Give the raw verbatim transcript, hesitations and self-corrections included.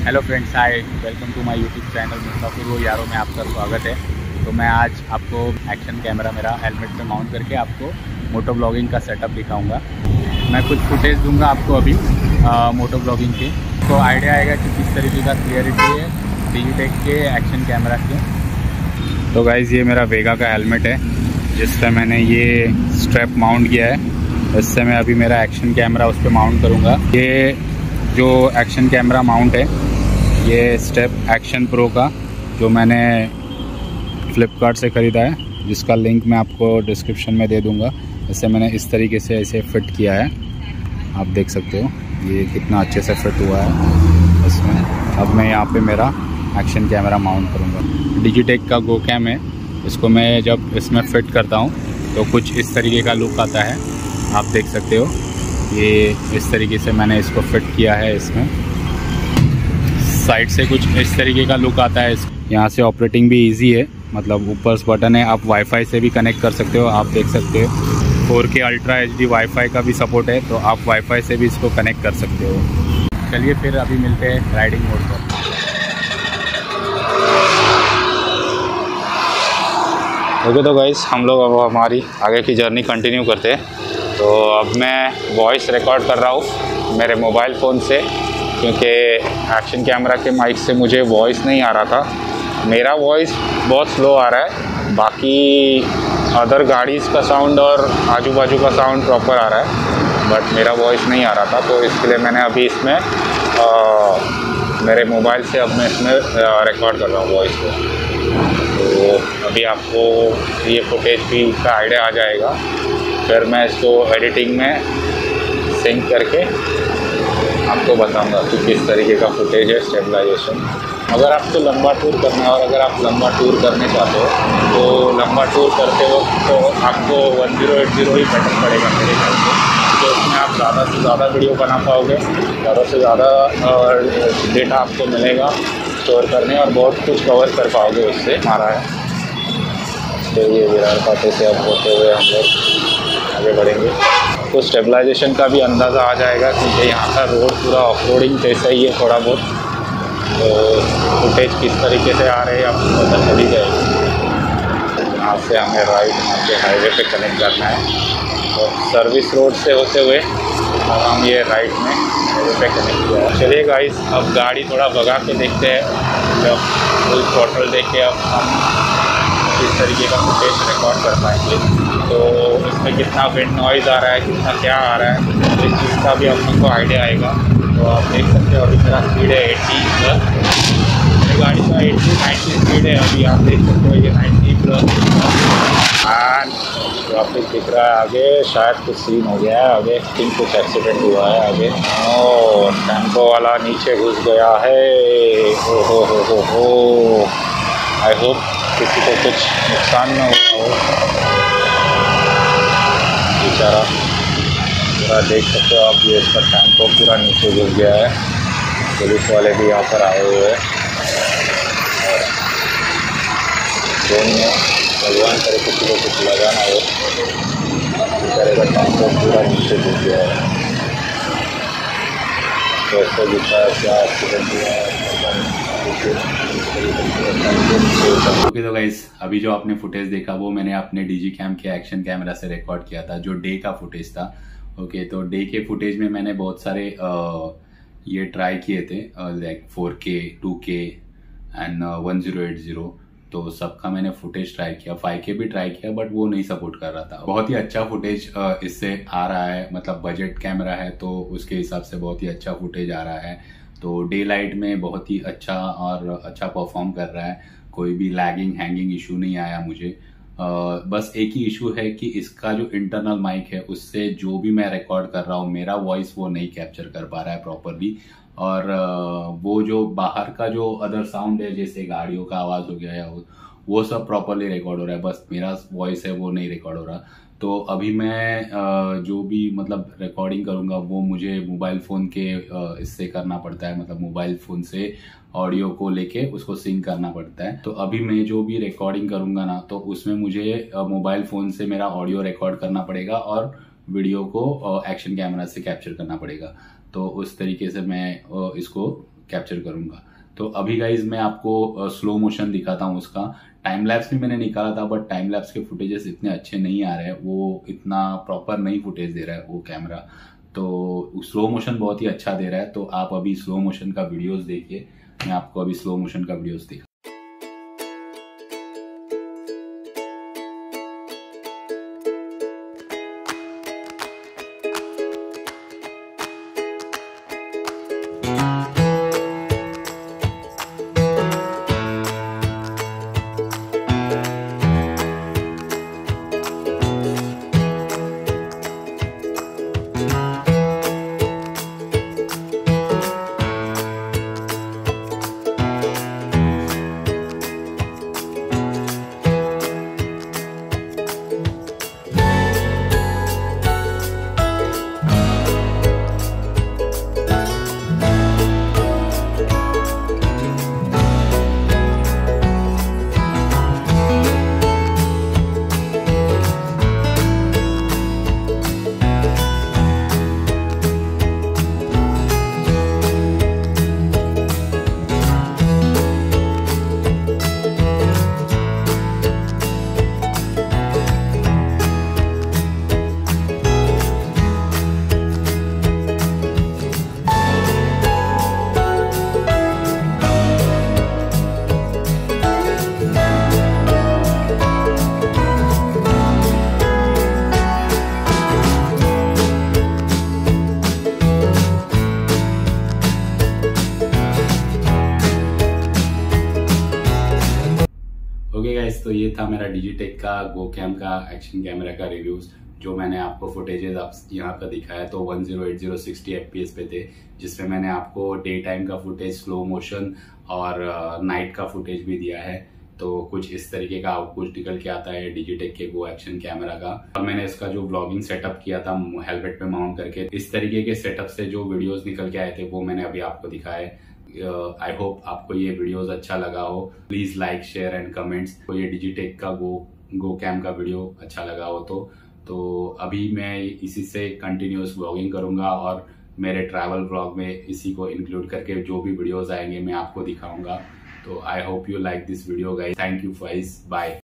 Hello friends, hi, welcome to my YouTube channel मुस्तफिर वो यारों में आपका स्वागत है। तो मैं आज आपको एक्शन कैमरा मेरा हेलमेट पे माउंट करके आपको मोटो ब्लॉगिंग का सेटअप दिखाऊंगा। मैं कुछ फुटेज दूंगा आपको अभी आ, मोटो ब्लॉगिंग के, तो आइडिया आएगा कि किस तरीके का क्लियरिटी है डिजिटेक के एक्शन कैमरा के। तो गाइज़, ये मेरा वेगा का हेलमेट है जिससे मैंने ये स्ट्रैप माउंट किया है। इससे मैं अभी मेरा एक्शन कैमरा उस पर माउंट करूँगा। ये जो एक्शन कैमरा माउंट है ये स्टेप एक्शन प्रो का, जो मैंने फ्लिपकार्ट से ख़रीदा है, जिसका लिंक मैं आपको डिस्क्रिप्शन में दे दूंगा। इसे मैंने इस तरीके से इसे फिट किया है, आप देख सकते हो ये कितना अच्छे से फिट हुआ है इसमें। अब मैं यहाँ पे मेरा एक्शन कैमरा माउंट करूँगा। डिजिटेक का गो कैम है, इसको मैं जब इसमें फिट करता हूँ तो कुछ इस तरीके का लुक आता है, आप देख सकते हो। ये इस तरीके से मैंने इसको फिट किया है। इसमें साइड से कुछ इस तरीके का लुक आता है। यहाँ से ऑपरेटिंग भी इजी है, मतलब ऊपर बटन है, आप वाईफाई से भी कनेक्ट कर सकते हो। आप देख सकते हो फोर के अल्ट्रा एच डी वाईफाई का भी सपोर्ट है, तो आप वाईफाई से भी इसको कनेक्ट कर सकते हो। चलिए फिर अभी मिलते हैं राइडिंग मोड पर। ओके, तो गाइस हम लोग अब हमारी आगे की जर्नी कंटिन्यू करते हैं। तो अब मैं वॉइस रिकॉर्ड कर रहा हूँ मेरे मोबाइल फ़ोन से, क्योंकि एक्शन कैमरा के माइक से मुझे वॉइस नहीं आ रहा था। मेरा वॉइस बहुत स्लो आ रहा है, बाकी अदर गाड़ीज़ का साउंड और आजू बाजू का साउंड प्रॉपर आ रहा है, बट मेरा वॉइस नहीं आ रहा था। तो इसके लिए मैंने अभी इसमें आ, मेरे मोबाइल से अब मैं इसमें रिकॉर्ड कर रहा हूँ वॉइस को। तो अभी आपको ये फुटेज भी का आइडिया आ जाएगा, फिर मैं इसको एडिटिंग में सिंक करके आपको बताऊंगा कि किस तरीके का फुटेज है, स्टेबलाइजेशन। अगर आपको लंबा टूर करना है और अगर आप लंबा टूर करने चाहते हो तो लंबा टूर करते हो तो आपको वन ज़ीरो एट ज़ीरो ही बेटर पड़ेगा मेरे ख्याल से, तो उसमें आप ज़्यादा से ज़्यादा वीडियो बना पाओगे, ज़्यादा से ज़्यादा डेटा आपको मिलेगा स्टोर करने, और बहुत कुछ कवर कर पाओगे उससे। हमारा है तो ये विरार पाटे से अब होते हुए हम लोग आगे बढ़ेंगे तो स्टेबलाइजेशन का भी अंदाज़ा आ जाएगा, क्योंकि यहाँ का रोड पूरा ऑफ रोडिंग जैसा ही है थोड़ा बहुत। तो फुटेज किस तरीके से आ रहे हैं आपको पता चल ही जाएगी। यहाँ से हमें राइट यहाँ के हाईवे पे कनेक्ट करना है, तो सर्विस रोड से होते हुए अब हम ये राइट में हाईवे पे कनेक्ट किया है। चलिए गाइस, अब गाड़ी थोड़ा भगा के देखते हैं, जब फुल थ्रॉटल देख के अब हम किस तरीके का फुटेज रिकॉर्ड कर पाएंगे। तो इसमें कितना विंड नॉइज़ आ रहा है, कितना क्या आ रहा है, तो इस चीज़ का भी हम लोग को आइडिया आएगा। तो आप देख सकते हो अभी मेरा स्पीड है एट्टी प्लस, मेरी गाड़ी का एट्टी नाइन्टी स्पीड है। अभी आप देख सकते हो ये नाइन्टी प्लस एंड ट्रैफिक दिख रहा है आगे। शायद कुछ सीन हो गया है आगे, थिंक कुछ एक्सीडेंट हुआ है आगे। ओ, टेम्पो वाला नीचे घुस गया है। ओ हो हो हो हो, आई होप किसी को कुछ नुकसान न हुआ हो। बेचारा पूरा देख सकते हो आप, ये इसका टेम्पो पूरा नीचे घुस गया है। पुलिस वाले भी यहाँ पर आए हुए हैं, दोनों भगवान करे किसी को कुछ लगा ना हो। बेचारे का टेम्पो पूरा नीचे घुस गया है, तो ऐसे दिखा है क्या एक्सीडेंट हुआ है। ओके, तो गाइस अभी जो आपने फुटेज देखा वो मैंने अपने डिजी कैम के एक्शन कैमरा से रिकॉर्ड किया था, जो डे का फुटेज था। ओके, तो डे के फुटेज में मैंने बहुत सारे आ, ये ट्राई किए थे, like four K, two K and one zero eight zero. तो सबका मैंने फुटेज ट्राई किया, फाइव के भी ट्राई किया, बट वो नहीं सपोर्ट कर रहा था। बहुत ही अच्छा फुटेज इससे आ रहा है, मतलब बजट कैमरा है तो उसके हिसाब से बहुत ही अच्छा फुटेज आ रहा है। तो डे लाइट में बहुत ही अच्छा और अच्छा परफॉर्म कर रहा है, कोई भी लैगिंग हैंगिंग इशू नहीं आया मुझे। uh, बस एक ही इशू है कि इसका जो इंटरनल माइक है उससे जो भी मैं रिकॉर्ड कर रहा हूँ मेरा वॉइस वो नहीं कैप्चर कर पा रहा है प्रॉपरली, और uh, वो जो बाहर का जो अदर साउंड है जैसे गाड़ियों का आवाज़ हो गया या वो, वो सब प्रॉपरली रिकॉर्ड हो रहा है, बस मेरा वॉइस है वो नहीं रिकॉर्ड हो रहा। तो अभी मैं जो भी मतलब रिकॉर्डिंग करूँगा वो मुझे मोबाइल फ़ोन के इससे करना पड़ता है, मतलब मोबाइल फ़ोन से ऑडियो को लेके उसको सिंक करना पड़ता है। तो अभी मैं जो भी रिकॉर्डिंग करूँगा ना, तो उसमें मुझे मोबाइल फ़ोन से मेरा ऑडियो रिकॉर्ड करना पड़ेगा और वीडियो को एक्शन कैमरा से कैप्चर करना पड़ेगा। तो उस तरीके से मैं इसको कैप्चर करूंगा। तो अभी गाइज मैं आपको स्लो मोशन दिखाता हूँ उसका। टाइम लैप्स भी मैंने निकाला था, बट टाइम लैप्स के फुटेजेस इतने अच्छे नहीं आ रहे हैं, वो इतना प्रॉपर नहीं फुटेज दे रहा है वो कैमरा। तो स्लो मोशन बहुत ही अच्छा दे रहा है। तो आप अभी स्लो मोशन का वीडियोस देखिए, मैं आपको अभी स्लो मोशन का वीडियोस दिखा। ओके गाइस, तो ये था मेरा डिजिटेक का गोकैम का एक्शन कैमरा का रिव्यूज, जो मैंने आपको फुटेजेस आप यहाँ पर दिखाया तो one zero eight zero sixty FPS पे थे, जिसमें मैंने आपको डे टाइम का फुटेज, स्लो मोशन और नाइट का फुटेज भी दिया है। तो कुछ इस तरीके का आउटपुट निकल के आता है डिजिटेक के गो एक्शन कैमरा का। और मैंने इसका जो ब्लॉगिंग सेटअप किया था हेलमेट पे माउंट करके, इस तरीके के सेटअप से जो वीडियोस निकल के आए थे वो मैंने अभी आपको दिखाए। आई uh, होप आपको ये वीडियोस अच्छा लगा हो। Please like, share and comments. तो ये डिजिटेक का गो गो कैम का वीडियो अच्छा लगा हो तो तो अभी मैं इसी से कंटिन्यूअस व्लॉगिंग करूंगा और मेरे ट्रैवल व्लॉग में इसी को इंक्लूड करके जो भी वीडियोस आएंगे मैं आपको दिखाऊंगा। तो I hope you like this video guys. Thank you guys, bye.